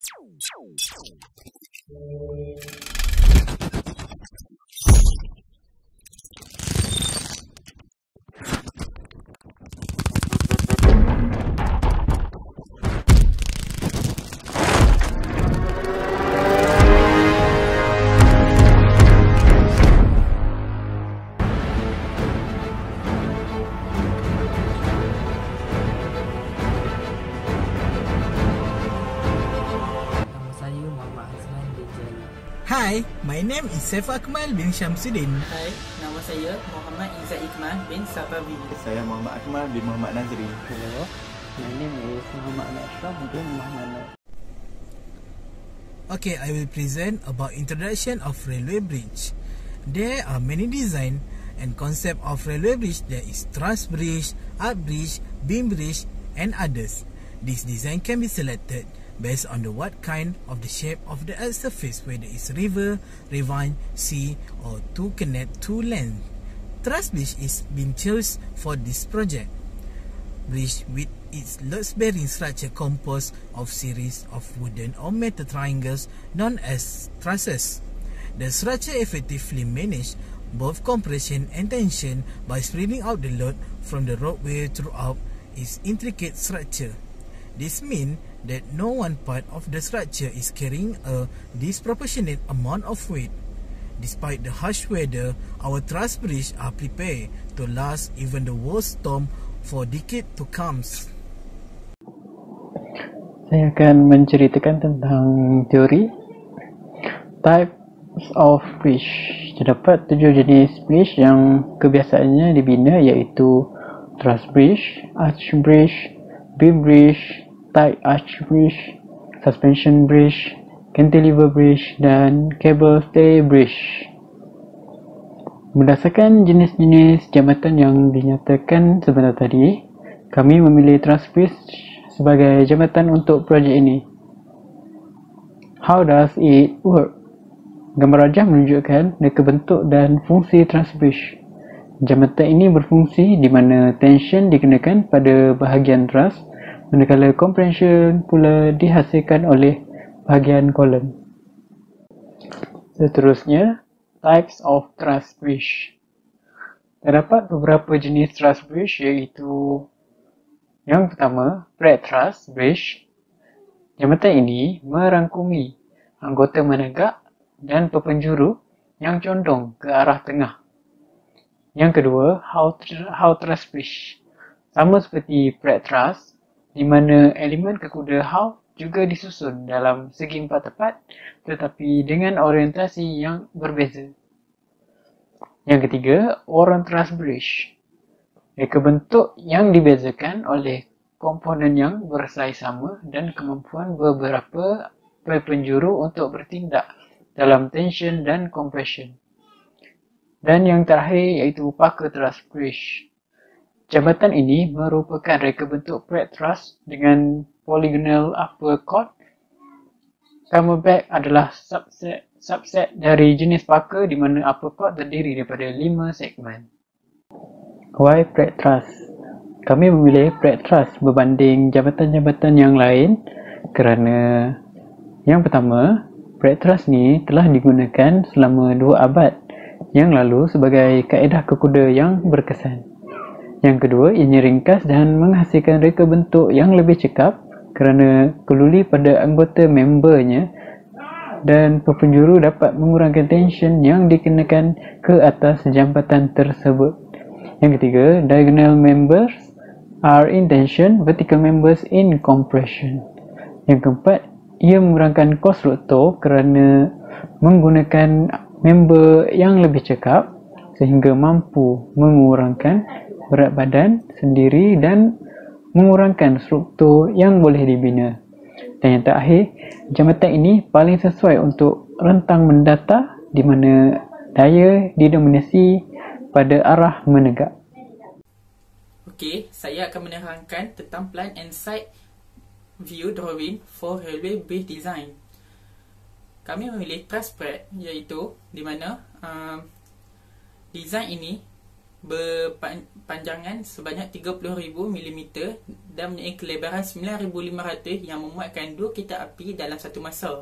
Hi, my name is Saif Akmal bin Syamsuddin. Hai, nama saya Muhammad Izzat Ikmal bin Sabawi. Saya Muhammad Akmal bin Muhammad Nazri. Hello, my name is Muhammad Ashraf bin Muhammad Nur. Okay, I will present about introduction of railway bridge. There are many design and concept of railway bridge. There is truss bridge, arch bridge, beam bridge and others. This design can be selected based on the what kind of the shape of the earth surface, whether it's river, ravine, sea or to connect two land. Truss bridge is been chosen for this project. Bridge with its load-bearing structure composed of series of wooden or metal triangles known as trusses. The structure effectively manage both compression and tension by spreading out the load from the roadway throughout its intricate structure. This means that no one part of the structure is carrying a disproportionate amount of weight. Despite the harsh weather, our truss bridge are prepared to last even the worst storm for decades to come. Saya akan menceritakan tentang teori types of bridge. Terdapat 7 jenis bridge yang kebiasaannya dibina, iaitu truss bridge, arch bridge, beam bridge, tight arch bridge, suspension bridge, cantilever bridge dan cable stay bridge. Berdasarkan jenis-jenis jambatan yang dinyatakan sebentar tadi, kami memilih truss bridge sebagai jambatan untuk projek ini. How does it work? Gambar rajah menunjukkan reka bentuk dan fungsi truss bridge. Jambatan ini berfungsi di mana tension dikenakan pada bahagian truss, manakala compression pula dihasilkan oleh bahagian kolom. Seterusnya, types of truss bridge. Terdapat beberapa jenis truss bridge, iaitu yang pertama, flat truss bridge. Jambatan ini merangkumi anggota menegak dan perpenjuru yang condong ke arah tengah. Yang kedua, how truss bridge. Sama seperti flat truss, di mana elemen kekuda how juga disusun dalam segi empat tepat tetapi dengan orientasi yang berbeza. Yang ketiga, Warren truss bridge. Reka bentuk yang dibezakan oleh komponen yang bersaiz sama dan kemampuan beberapa penjuru untuk bertindak dalam tension dan compression. Dan yang terakhir iaitu Parker truss bridge. Jambatan ini merupakan reka bentuk flat truss dengan polygonal upper chord. Camelback adalah subset dari jenis Parker di mana upper chord terdiri daripada 5 segmen. Why flat truss? Kami memilih flat truss berbanding jambatan-jambatan yang lain kerana yang pertama, flat truss ni telah digunakan selama 2 abad yang lalu sebagai kaedah kekuda yang berkesan. Yang kedua, ianya ringkas dan menghasilkan reka bentuk yang lebih cekap kerana keluli pada anggota membernya dan penjuru dapat mengurangkan tension yang dikenakan ke atas jambatan tersebut. Yang ketiga, diagonal members are in tension, vertical members in compression. Yang keempat, ia mengurangkan kos rotor kerana menggunakan member yang lebih cekap sehingga mampu mengurangkan berat badan sendiri dan mengurangkan struktur yang boleh dibina. Dan yang terakhir, jambatan ini paling sesuai untuk rentang mendata di mana daya didominasi pada arah menegak. Okey, saya akan menerangkan tentang plan and site view drawing for railway bridge design. Kami memilih truss spread, iaitu di mana design ini berpanjangan sebanyak 30,000 mm dan mempunyai kelebaran 9,500 yang memuatkan 2 kereta api dalam satu masa.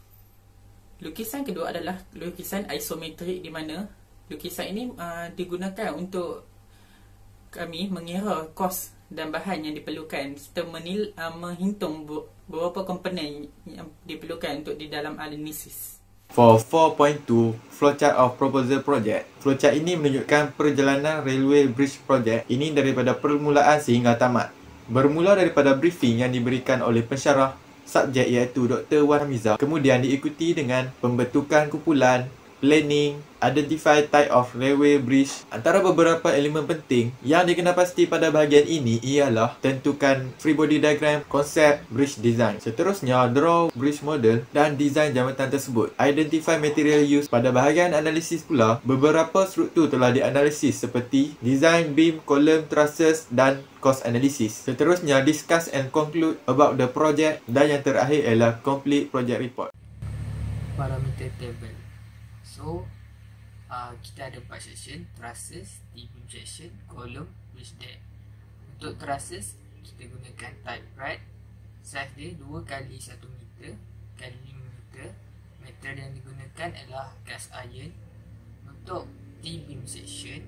Lukisan kedua adalah lukisan isometrik, di mana lukisan ini digunakan untuk kami mengira kos dan bahan yang diperlukan serta menghitung beberapa komponen yang diperlukan untuk di dalam analisis. For 4.2, Flowchart of Proposal Project. Flowchart ini menunjukkan perjalanan Railway Bridge Project ini daripada permulaan sehingga tamat. Bermula daripada briefing yang diberikan oleh pensyarah subjek iaitu Dr. Wan Hamiza, kemudian diikuti dengan pembentukan kumpulan, planning, identify type of railway bridge. Antara beberapa elemen penting yang dikenal pasti pada bahagian ini ialah tentukan free body diagram, konsep bridge design. Seterusnya, draw bridge model dan design jambatan tersebut. Identify material use. Pada bahagian analisis pula, beberapa struktur telah dianalisis seperti design beam, column, trusses dan cost analysis. Seterusnya, discuss and conclude about the project, dan yang terakhir ialah complete project report. Parameter table. So, kita ada 4 section: trusses, T-beam section, column, bridge deck. Untuk trusses, kita gunakan type rad. Size dia 2 kali 1 meter kali 5 meter. Material yang digunakan adalah cast iron. Untuk T-beam section,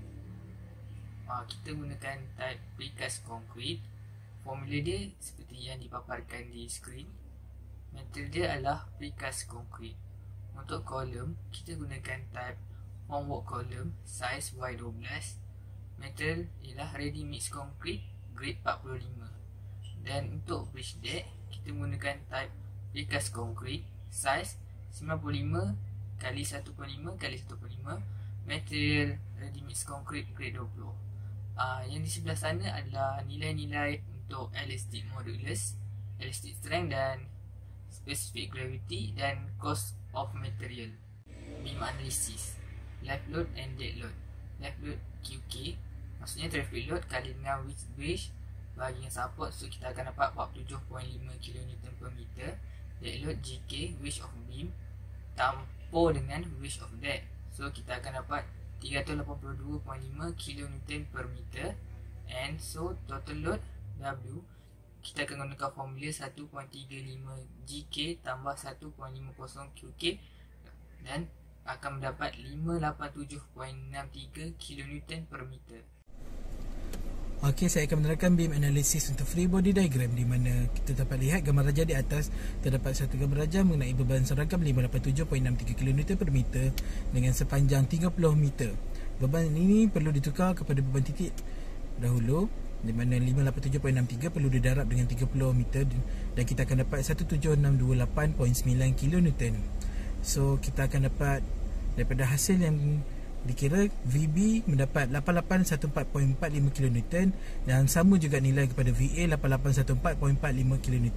kita gunakan type precast concrete. Formula dia seperti yang dipaparkan di skrin. Material dia adalah precast concrete. Untuk column, kita gunakan type formwork column, size Y12. Material ialah ready mix concrete grade 45. Dan untuk bridge deck, kita menggunakan type precast concrete, size 95 kali 1.5 kali 1.5. Material ready mix concrete grade 20. Yang di sebelah sana adalah nilai-nilai untuk elastic modulus, elastic strength dan specific gravity dan cost of material. Beam analysis, live load and dead load. Live load QK, maksudnya traffic load kali dengan width bridge bagi yang support, so kita akan dapat 47.5 kN per meter. Dead load GK, width of beam campur dengan width of deck, so kita akan dapat 382.5 kN per meter. And so total load W, kita akan gunakan formula 1.35 GK tambah 1.50 QK dan akan mendapat 587.63 kN per meter. Okey, saya akan menerangkan beam analysis untuk free body diagram, di mana kita dapat lihat gambar raja di atas. Terdapat satu gambar raja mengenai beban seragam 587.63 kN per meter dengan sepanjang 30 meter. Beban ini perlu ditukar kepada beban titik dahulu, di mana 587.63 perlu didarab dengan 30 meter dan kita akan dapat 17628.9 kN. So kita akan dapat daripada hasil yang dikira, VB mendapat 8814.45 kN dan sama juga nilai kepada VA 8814.45 kN.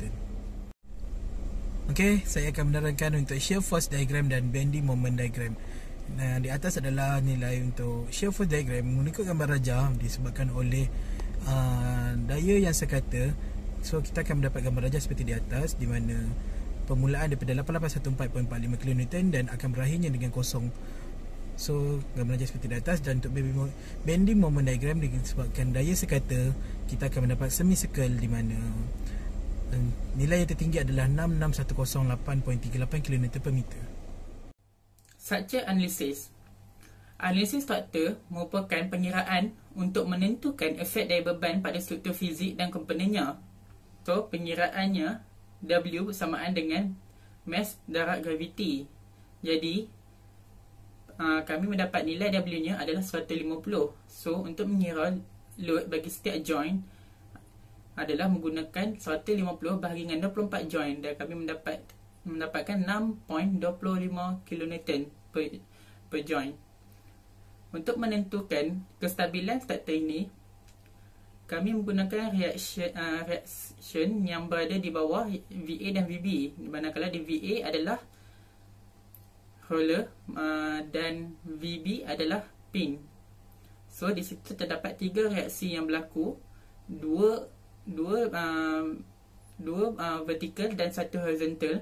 Okey, saya akan menerangkan untuk shear force diagram dan bending moment diagram. Nah, di atas adalah nilai untuk shear force diagram mengikut gambar raja disebabkan oleh daya yang sekata. So kita akan mendapat gambar raja seperti di atas, di mana permulaan daripada 8814.45 kN dan akan berakhirnya dengan kosong. So gambar raja seperti di atas. Dan untuk bending moment diagram, disebabkan daya sekata, kita akan mendapat semicircle di mana nilai yang tertinggi adalah 66108.38 kN per meter. Structure analysis. Analisis struktur merupakan pengiraan untuk menentukan efek daya beban pada struktur fizik dan komponennya. So, pengiraannya W bersamaan dengan mass darat graviti. Jadi, kami mendapat nilai W-nya adalah 150. So, untuk mengira load bagi setiap joint adalah menggunakan 150 bahagi dengan 24 joint dan kami mendapatkan 6.25 kN per joint. Untuk menentukan kestabilan struktur ini, kami menggunakan reaction yang berada di bawah VA dan VB. Manakala di VA adalah roller dan VB adalah pin. So di situ terdapat 3 reaksi yang berlaku, dua vertical dan 1 horizontal.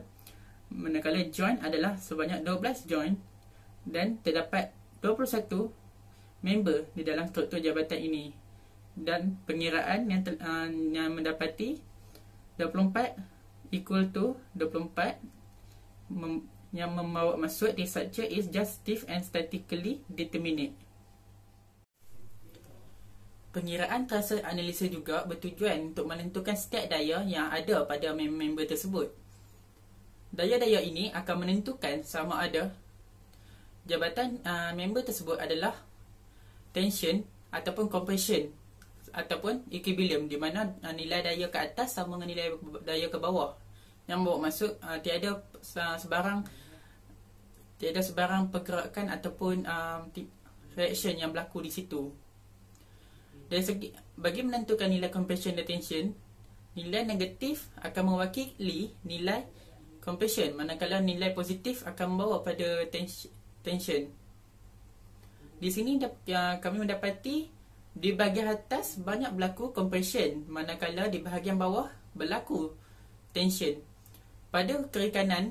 Manakala joint adalah sebanyak 12 joint dan terdapat 21 member di dalam struktur jabatan ini, dan pengiraan yang mendapati 24 equal to 24 yang membawa maksud the structure is just stiff and statically determinate. Pengiraan trasa analisa juga bertujuan untuk menentukan stat daya yang ada pada member tersebut. Daya-daya ini akan menentukan sama ada jabatan member tersebut adalah tension ataupun compression ataupun equilibrium, di mana nilai daya ke atas sama dengan nilai daya ke bawah, yang bawa maksud tiada sebarang pergerakan ataupun reaction yang berlaku di situ. Dari segi, bagi menentukan nilai compression dan tension, nilai negatif akan mewakili nilai compression, manakala nilai positif akan membawa pada tension. Di sini kami mendapati di bahagian atas banyak berlaku compression, manakala di bahagian bawah berlaku tension. Pada kiri kanan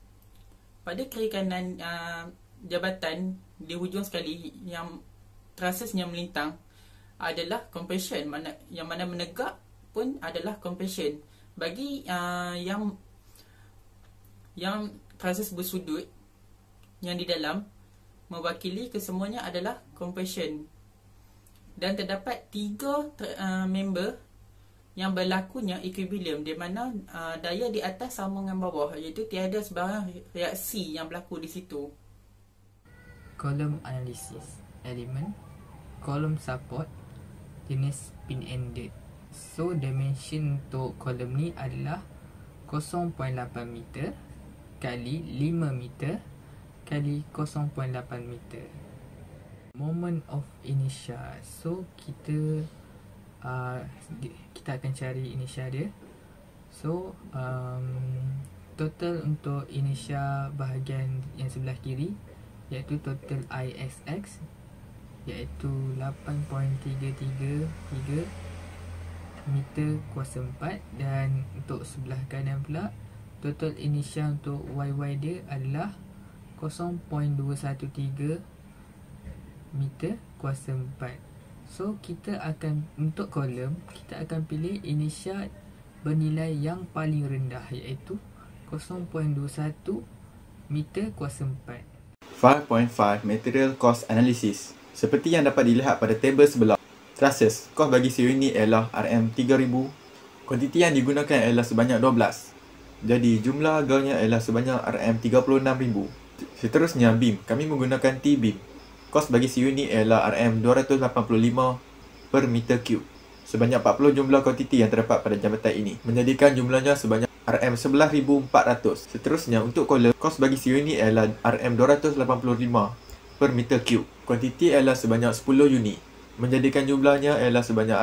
jabatan di hujung sekali yang trusesnya melintang adalah compression, yang mana menegak pun adalah compression. Bagi yang trusses bersudut yang di dalam, mewakili kesemuanya adalah compression. Dan terdapat 3 member yang berlakunya equilibrium, di mana daya di atas sama dengan bawah, iaitu tiada sebarang reaksi yang berlaku di situ. Kolom analisis, elemen, kolom support, jenis pin-ended. So dimension untuk kolom ni adalah 0.8 meter kali 5 meter kali 0.8 meter. Moment of inertia. So kita akan cari inertia dia. So total untuk inertia bahagian yang sebelah kiri, iaitu total ISX, iaitu 8.333 meter kuasa 4. Dan untuk sebelah kanan pula, total inertia untuk YY dia adalah 0.213 meter kuasa 4. So kita akan, untuk kolom, kita akan pilih inertia bernilai yang paling rendah, iaitu 0.21 meter kuasa 4. 5.5 Material Cost Analysis. Seperti yang dapat dilihat pada tabel sebelah, trusses, kos bagi seunit ialah RM3000. Kuantiti yang digunakan ialah sebanyak 12. Jadi jumlah harganya ialah sebanyak RM36,000. Seterusnya beam, kami menggunakan T-beam. Kos bagi seunit ialah RM285 per meter cube. Sebanyak 40 jumlah kuantiti yang terdapat pada jambatan ini, menjadikan jumlahnya sebanyak RM11,400. Seterusnya untuk kolom, kos bagi seunit ialah RM285 per meter cube. Kuantiti ialah sebanyak 10 unit, menjadikan jumlahnya ialah sebanyak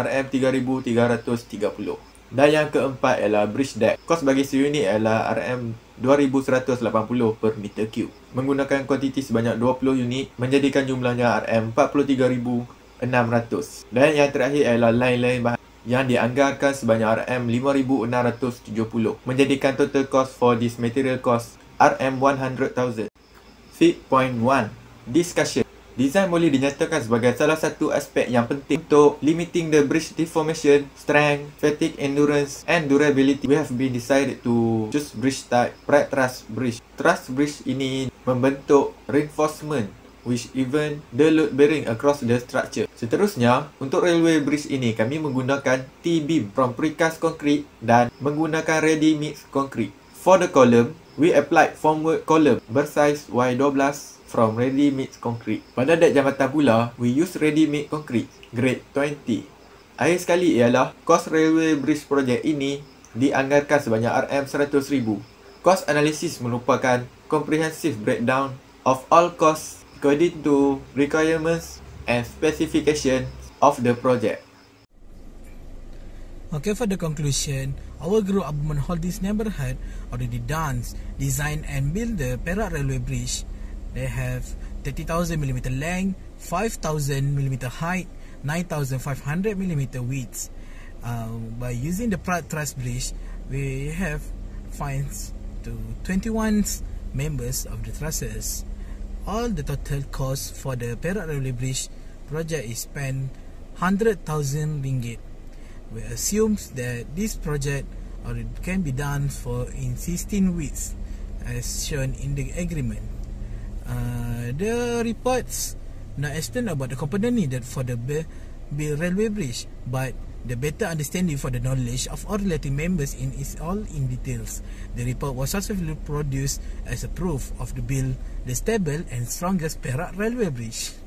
RM3,330. Dan yang keempat ialah bridge deck. Kos bagi seunit ialah RM2,180 per meter cube. Menggunakan kuantiti sebanyak 20 unit, menjadikan jumlahnya RM43,600. Dan yang terakhir ialah line bahan yang dianggarkan sebanyak RM5,670, menjadikan total cost for this material cost RM100,000. Fit point 1. Discussion. Design boleh dinyatakan sebagai salah satu aspek yang penting untuk limiting the bridge deformation, strength, fatigue, endurance and durability. We have been decided to choose bridge type Pratt Truss Bridge. Truss bridge ini membentuk reinforcement which even the load bearing across the structure. Seterusnya, untuk railway bridge ini kami menggunakan T-beam from precast concrete dan menggunakan ready mix concrete. For the column, we applied formwork column bersize Y12 from ready mix concrete. Pada dek jambatan pula, we use ready mix concrete grade 20. Akhir sekali ialah kos railway bridge project ini dianggarkan sebanyak RM100,000. Cost analysis merupakan comprehensive breakdown of all costs according to requirements and specifications of the project. Okay, for the conclusion, our group of Holdings neighborhood already done, design and build the Perak Railway Bridge. They have 30,000 mm length, 5,000 mm height, 9,500 mm width. By using the Pratt Truss Bridge, we have finds to 21 members of the trusses. All the total cost for the Perak Railway Bridge project is spent 100,000 ringgit. We assumes that this project can be done in 16 weeks as shown in the agreement. The reports not explain about the component needed for the railway bridge, but the better understanding for the knowledge of all related members is all in details. The report was successfully produced as a proof of the stable and strongest Perak railway bridge.